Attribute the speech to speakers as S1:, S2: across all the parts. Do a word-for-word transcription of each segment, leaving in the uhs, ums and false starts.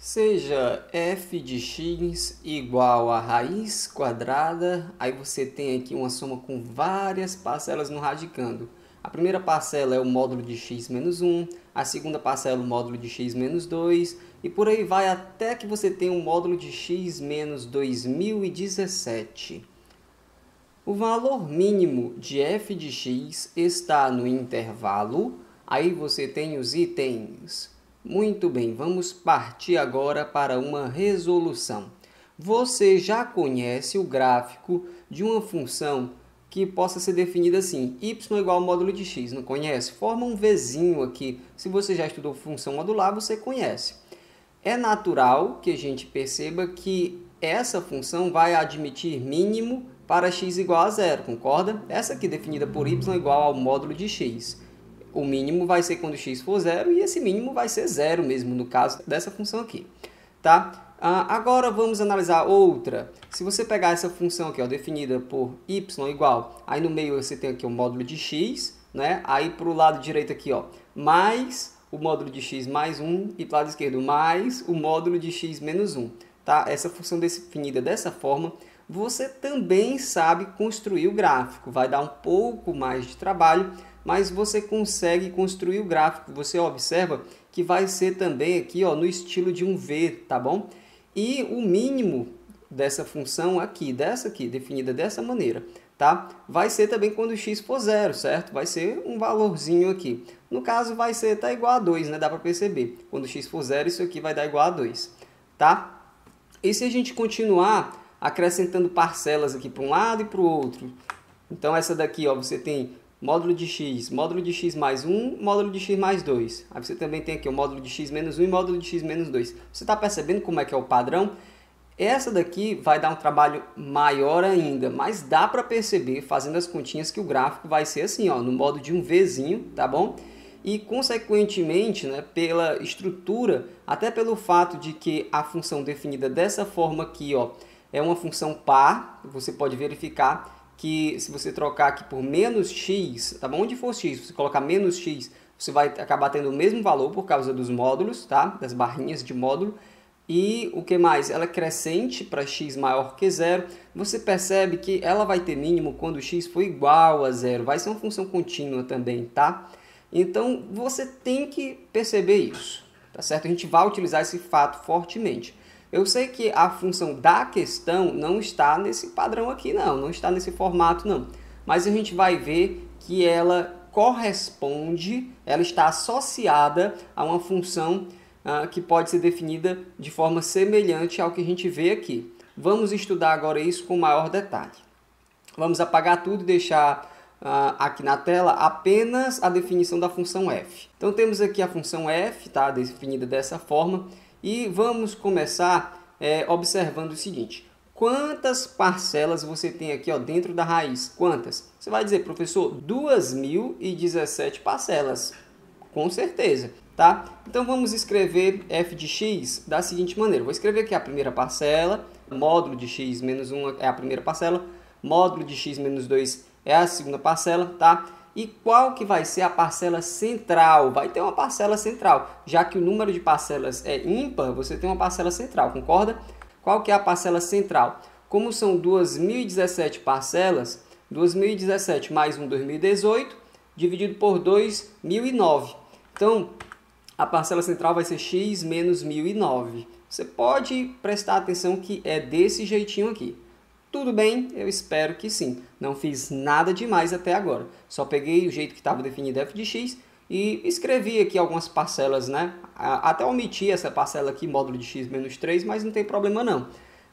S1: Seja f de x igual a raiz quadrada, aí você tem aqui uma soma com várias parcelas no radicando. A primeira parcela é o módulo de x menos um, a segunda parcela é o módulo de x menos dois, e por aí vai até que você tenha um módulo de x menos dois mil e dezessete. O valor mínimo de f de x está no intervalo, aí você tem os itens. Muito bem, vamos partir agora para uma resolução. Você já conhece o gráfico de uma função que possa ser definida assim, y igual ao módulo de x, não conhece? Forma um Vzinho aqui. Se você já estudou função modular, você conhece. É natural que a gente perceba que essa função vai admitir mínimo para x igual a zero, concorda? Essa aqui definida por y igual ao módulo de x. O mínimo vai ser quando x for zero e esse mínimo vai ser zero mesmo, no caso dessa função aqui. Tá? Ah, agora vamos analisar outra. Se você pegar essa função aqui, ó, definida por y igual, aí no meio você tem aqui o módulo de x, né? Aí para o lado direito aqui, ó, mais o módulo de x mais um e para o lado esquerdo mais o módulo de x menos um. Tá? Essa função definida dessa forma, você também sabe construir o gráfico. Vai dar um pouco mais de trabalho, mas você consegue construir o gráfico. Você observa que vai ser também aqui, ó, no estilo de um V, tá bom? E o mínimo dessa função aqui, dessa aqui, definida dessa maneira, tá? Vai ser também quando x for zero, certo? Vai ser um valorzinho aqui. No caso, vai ser tá igual a dois, né? Dá para perceber. Quando x for zero, isso aqui vai dar igual a dois, tá? E se a gente continuar acrescentando parcelas aqui para um lado e para o outro? Então, essa daqui, ó, você tem módulo de x, módulo de x mais um, módulo de x mais dois. Aí você também tem aqui o módulo de x menos um e módulo de x menos dois. Você está percebendo como é que é o padrão? Essa daqui vai dar um trabalho maior ainda, mas dá para perceber, fazendo as continhas, que o gráfico vai ser assim, ó, no modo de um Vzinho, tá bom? E, consequentemente, né, pela estrutura, até pelo fato de que a função definida dessa forma aqui, ó, é uma função par, você pode verificar que se você trocar aqui por menos x, tá bom? Onde for x, você colocar menos x, você vai acabar tendo o mesmo valor por causa dos módulos, tá? Das barrinhas de módulo. E o que mais? Ela é crescente para x maior que zero. Você percebe que ela vai ter mínimo quando x for igual a zero. Vai ser uma função contínua também, tá? Então, você tem que perceber isso, tá certo? A gente vai utilizar esse fato fortemente. Eu sei que a função da questão não está nesse padrão aqui, não. Não está nesse formato, não. Mas a gente vai ver que ela corresponde, ela está associada a uma função uh, que pode ser definida de forma semelhante ao que a gente vê aqui. Vamos estudar agora isso com maior detalhe. Vamos apagar tudo e deixar uh, aqui na tela apenas a definição da função f. Então, temos aqui a função f, tá, definida dessa forma. E vamos começar é, observando o seguinte. Quantas parcelas você tem aqui, ó, dentro da raiz? Quantas? Você vai dizer, professor, duas mil e dezessete parcelas. Com certeza, tá? Então, vamos escrever f de x da seguinte maneira. Vou escrever aqui a primeira parcela, módulo de x menos um é a primeira parcela, módulo de x menos dois é a segunda parcela, tá? E qual que vai ser a parcela central? Vai ter uma parcela central. Já que o número de parcelas é ímpar, você tem uma parcela central, concorda? Qual que é a parcela central? Como são duas mil e dezessete parcelas, duas mil e dezessete mais um, dois mil e dezoito, dividido por dois mil e nove. Então, a parcela central vai ser x menos mil e nove. Você pode prestar atenção que é desse jeitinho aqui. Tudo bem? Eu espero que sim. Não fiz nada demais até agora. Só peguei o jeito que estava definido f de x e escrevi aqui algumas parcelas, né? Até omiti essa parcela aqui, módulo de x menos três, mas não tem problema não.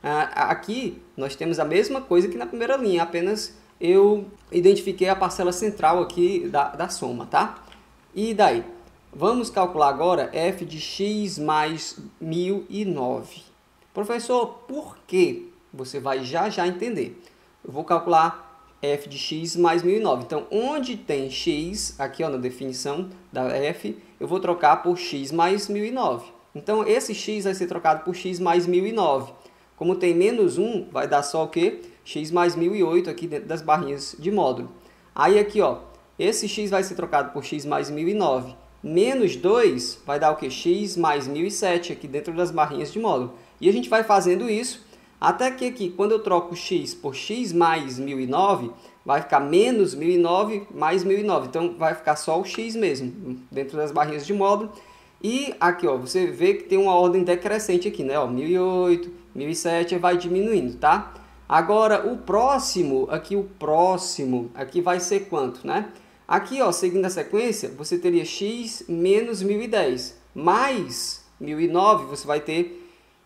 S1: Aqui nós temos a mesma coisa que na primeira linha, apenas eu identifiquei a parcela central aqui da, da soma, tá? E daí? Vamos calcular agora f de x mais mil e nove. Professor, por quê? Você vai já já entender. Eu vou calcular f de x mais mil e nove. Então, onde tem x, aqui ó, na definição da f, eu vou trocar por x mais mil e nove. Então, esse x vai ser trocado por x mais mil e nove. Como tem menos um, vai dar só o quê? X mais mil e oito aqui dentro das barrinhas de módulo. Aí aqui, ó, esse x vai ser trocado por x mais mil e nove. menos dois vai dar o que? X mais mil e sete aqui dentro das barrinhas de módulo. E a gente vai fazendo isso até que aqui, quando eu troco x por x mais mil e nove, vai ficar menos mil e nove mais mil e nove. Então, vai ficar só o x mesmo, dentro das barrinhas de módulo. E aqui, ó, você vê que tem uma ordem decrescente aqui, né? Ó, mil e oito, mil e sete, vai diminuindo, tá? Agora, o próximo, aqui o próximo, aqui vai ser quanto, né? Aqui, ó, seguindo a sequência, você teria x menos mil e dez, mais mil e nove, você vai ter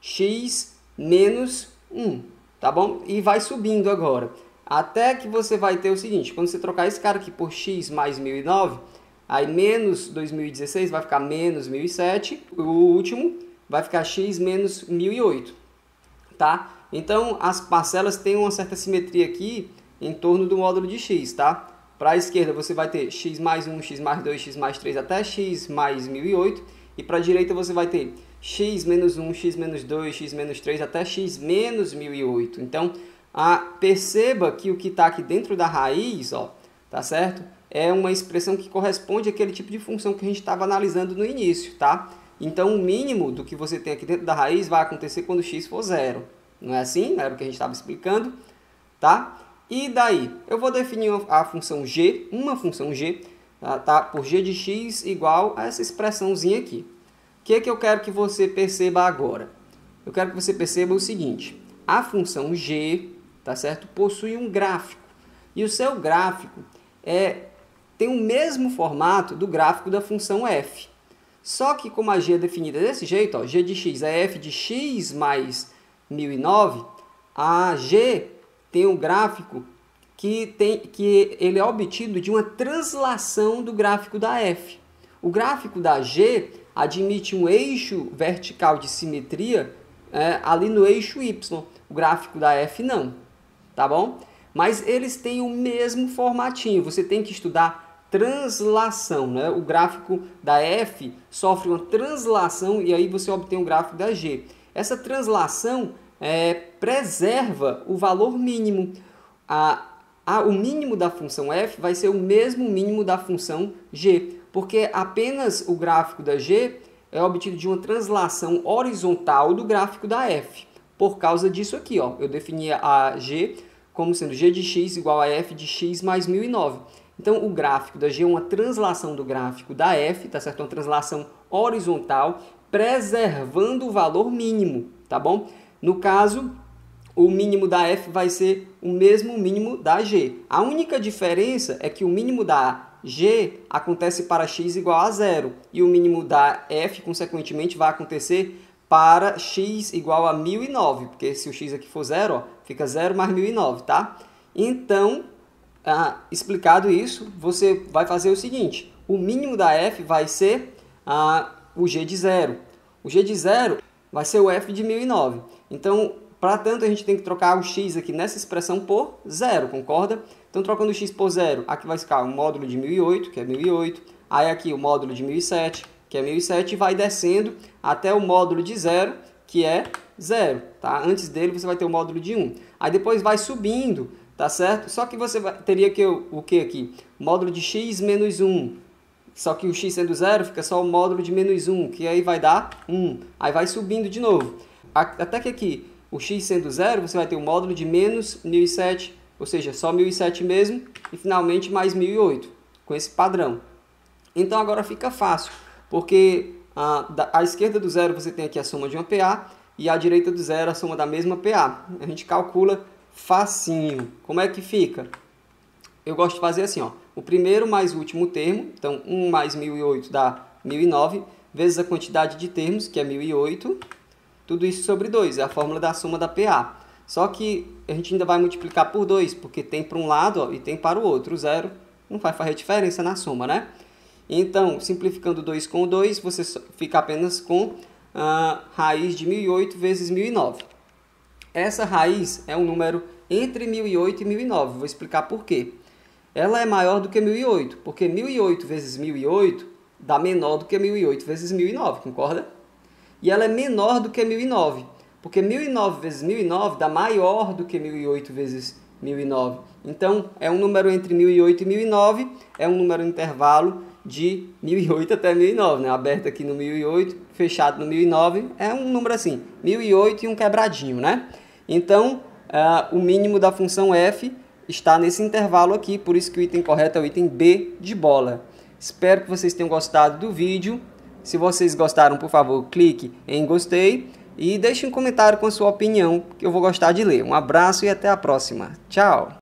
S1: x menos um, tá bom? E vai subindo agora, até que você vai ter o seguinte, quando você trocar esse cara aqui por x mais mil e nove, aí menos dois mil e dezesseis vai ficar menos mil e sete, o último vai ficar x menos mil e oito, tá? Então, as parcelas têm uma certa simetria aqui em torno do módulo de x, tá? Para a esquerda você vai ter x mais um, x mais dois, x mais três até x mais mil e oito. E para a direita você vai ter x menos um, x menos dois, x menos três até x menos mil e oito. Então, a, perceba que o que está aqui dentro da raiz, ó, tá certo? É uma expressão que corresponde àquele tipo de função que a gente estava analisando no início, tá? Então, o mínimo do que você tem aqui dentro da raiz vai acontecer quando x for zero. Não é assim? Era o que a gente estava explicando, tá? E daí? Eu vou definir a função g, uma função g, tá? Por g de x igual a essa expressãozinha aqui. O que é que eu quero que você perceba agora? Eu quero que você perceba o seguinte. A função g, tá certo? Possui um gráfico. E o seu gráfico é, tem o mesmo formato do gráfico da função f. Só que como a g é definida desse jeito, ó, g de x é f de x mais mil e nove, a g tem um gráfico que, tem, que ele é obtido de uma translação do gráfico da f. O gráfico da g admite um eixo vertical de simetria é, ali no eixo y. O gráfico da f não, tá bom? Mas eles têm o mesmo formatinho. Você tem que estudar translação, né? O gráfico da f sofre uma translação e aí você obtém o gráfico da g. Essa translação é, preserva o valor mínimo. A, a, o mínimo da função f vai ser o mesmo mínimo da função g, porque apenas o gráfico da g é obtido de uma translação horizontal do gráfico da f. Por causa disso aqui, ó, eu defini a g como sendo g de x igual a f de x mais mil e nove. Então, o gráfico da g é uma translação do gráfico da f, tá certo? Uma translação horizontal, preservando o valor mínimo, tá bom? No caso, o mínimo da f vai ser o mesmo mínimo da g. A única diferença é que o mínimo da g acontece para x igual a zero e o mínimo da f, consequentemente, vai acontecer para x igual a mil e nove, porque se o x aqui for zero, ó, fica zero mais mil e nove, tá? Então, ah, explicado isso, você vai fazer o seguinte, o mínimo da f vai ser ah, o g de zero. O g de zero vai ser o f de mil e nove. Então, para tanto, a gente tem que trocar o x aqui nessa expressão por zero, concorda? Então, trocando o x por zero, aqui vai ficar o módulo de mil e oito, que é mil e oito. Aí aqui o módulo de mil e sete, que é mil e sete, e vai descendo até o módulo de zero, que é zero, tá? Antes dele, você vai ter o módulo de um. Aí depois vai subindo, tá certo? Só que você vai, teria que o, o que aqui? Módulo de x menos um. Só que o x sendo zero, fica só o módulo de menos um, que aí vai dar um. Aí vai subindo de novo. Até que aqui, o x sendo zero, você vai ter o módulo de menos mil e sete, ou seja, só mil e sete mesmo, e finalmente mais mil e oito, com esse padrão. Então agora fica fácil, porque a, da, à esquerda do zero você tem aqui a soma de uma P A, e à direita do zero a soma da mesma P A. A gente calcula facinho. Como é que fica? Eu gosto de fazer assim, ó, o primeiro mais o último termo, então um mais mil e oito dá mil e nove, vezes a quantidade de termos, que é mil e oito, tudo isso sobre dois, é a fórmula da soma da P A. Só que a gente ainda vai multiplicar por dois, porque tem para um lado, ó, e tem para o outro. O zero não vai fazer diferença na soma, né? Então, simplificando dois com dois, você fica apenas com a raiz de mil e oito vezes mil e nove. Essa raiz é um número entre mil e oito e mil e nove. Vou explicar por quê. Ela é maior do que mil e oito, porque mil e oito vezes mil e oito dá menor do que mil e oito vezes mil e nove, concorda? E ela é menor do que mil e nove, porque mil e nove vezes mil e nove dá maior do que mil e oito vezes mil e nove. Então, é um número entre mil e oito e mil e nove, é um número intervalo de mil e oito até mil e nove, né? Aberto aqui no mil e oito, fechado no mil e nove, é um número assim, mil e oito e um quebradinho, né? Então, uh, o mínimo da função f está nesse intervalo aqui, por isso que o item correto é o item B de bola. Espero que vocês tenham gostado do vídeo. Se vocês gostaram, por favor, clique em gostei e deixe um comentário com a sua opinião, que eu vou gostar de ler. Um abraço e até a próxima. Tchau!